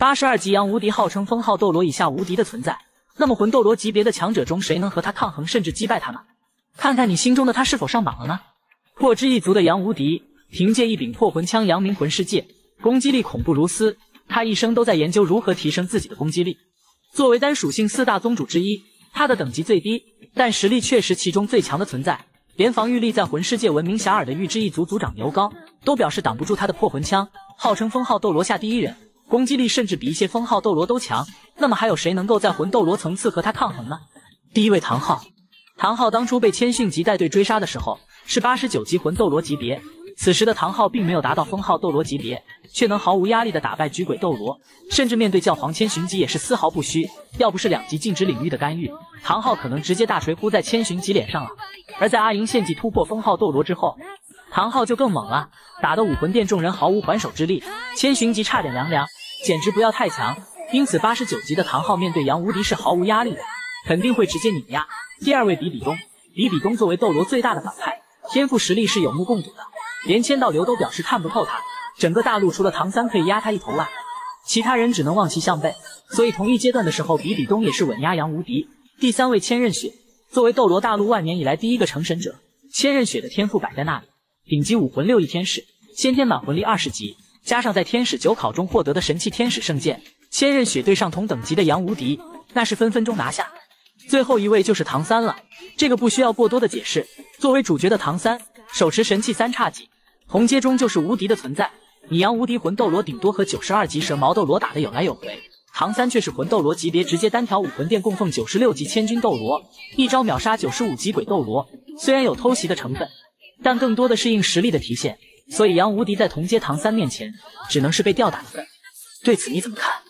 82级杨无敌号称封号斗罗以下无敌的存在，那么魂斗罗级别的强者中，谁能和他抗衡，甚至击败他呢？看看你心中的他是否上榜了呢？破之一族的杨无敌，凭借一柄破魂枪扬名魂世界，攻击力恐怖如斯。他一生都在研究如何提升自己的攻击力。作为单属性4大宗主之一，他的等级最低，但实力确实其中最强的存在。连防御力在魂世界闻名遐迩的玉之一族族长牛皋都表示挡不住他的破魂枪，号称封号斗罗下第一人，攻击力甚至比一些封号斗罗都强。那么还有谁能够在魂斗罗层次和他抗衡呢？第一位唐昊。唐昊当初被千寻疾带队追杀的时候是89级魂斗罗级别，此时的唐昊并没有达到封号斗罗级别，却能毫无压力地打败菊鬼斗罗，甚至面对教皇千寻疾也是丝毫不虚。要不是2级禁止领域的干预，唐昊可能直接大锤呼在千寻疾脸上了。而在阿银献祭突破封号斗罗之后，唐昊就更猛了，打得武魂殿众人毫无还手之力，千寻疾差点凉，简直不要太强。因此89级的唐昊面对杨无敌是毫无压力的，肯定会直接碾压。第二位比比东。比比东作为斗罗最大的反派，天赋实力是有目共睹的，连千道流都表示看不透他。整个大陆除了唐三可以压他一头外，其他人只能望其项背，所以同一阶段的时候，比比东也是稳压杨无敌。第三位千仞雪。作为斗罗大陆万年以来第一个成神者，千仞雪的天赋摆在那里，顶级武魂6翼天使，先天满魂力20级，加上在天使9考中获得的神器天使圣剑，千仞雪对上同等级的杨无敌，那是分分钟拿下。最后一位就是唐三了，这个不需要过多的解释，作为主角的唐三，手持神器3叉戟，同阶中就是无敌的存在。你杨无敌魂斗罗顶多和92级蛇矛斗罗打得有来有回，唐三却是魂斗罗级别，直接单挑武魂殿供奉96级千钧斗罗，一招秒杀95级鬼斗罗。虽然有偷袭的成分，但更多的是硬实力的体现，所以杨无敌在同阶唐三面前，只能是被吊打的份。对此你怎么看？